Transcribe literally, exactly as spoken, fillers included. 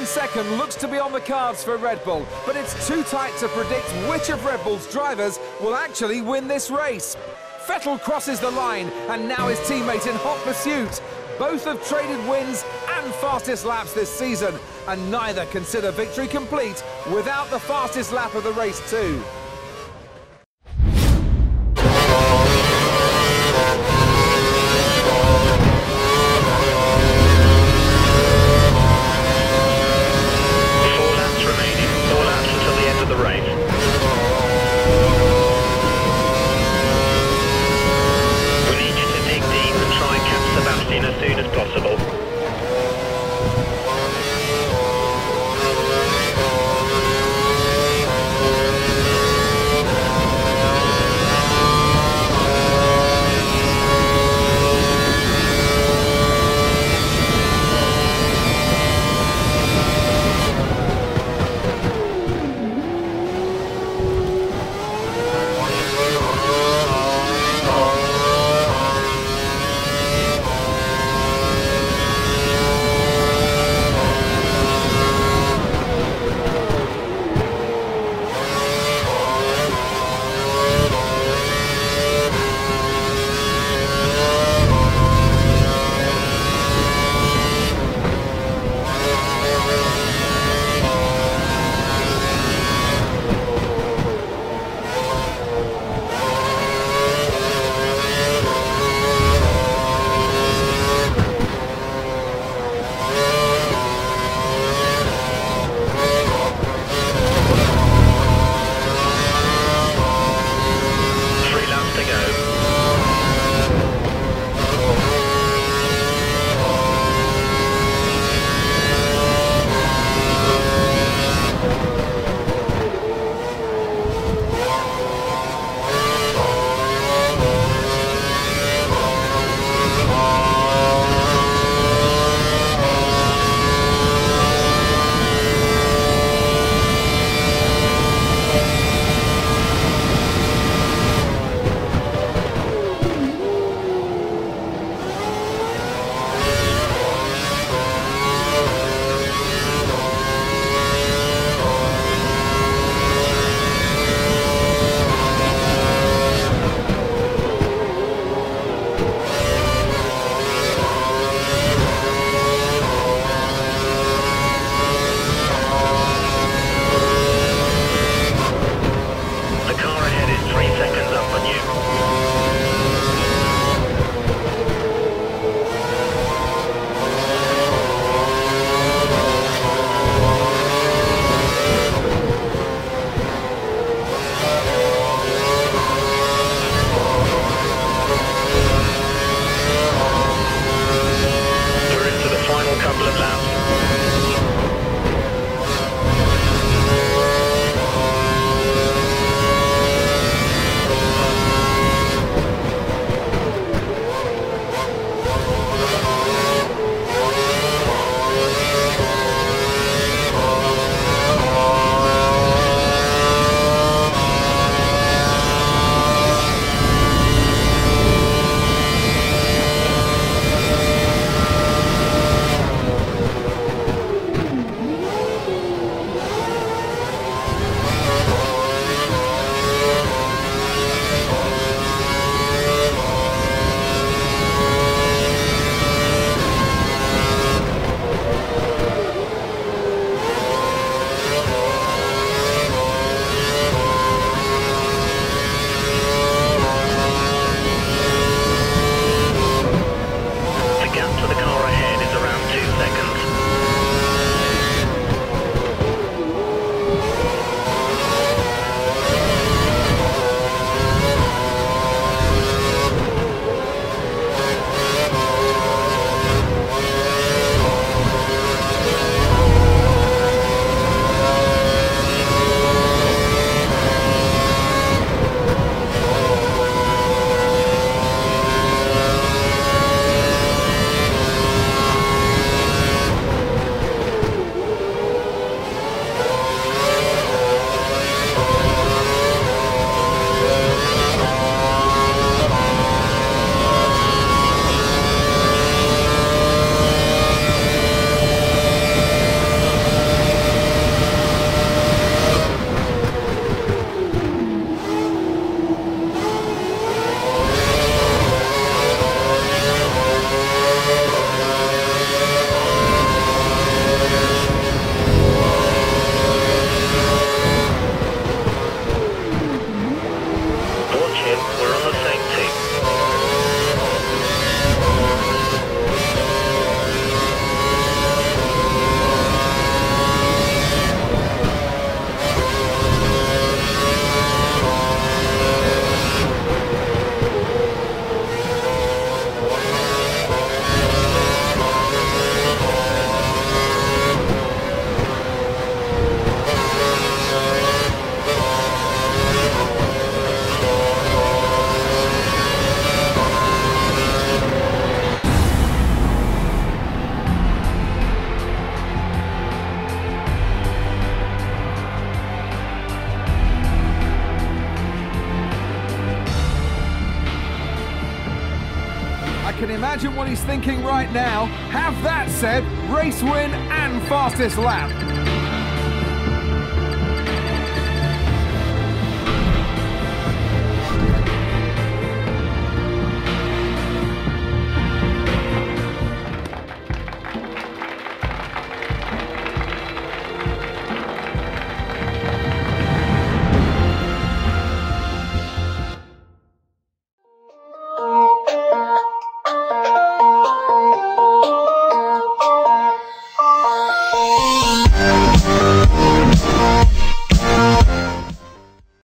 second looks to be on the cards for Red Bull, but it's too tight to predict which of Red Bull's drivers will actually win this race. Vettel crosses the line, and now his teammate in hot pursuit. Both have traded wins and fastest laps this season, and neither consider victory complete without the fastest lap of the race too. can imagine what he's thinking right now. Have that, Seb. Race win and fastest lap.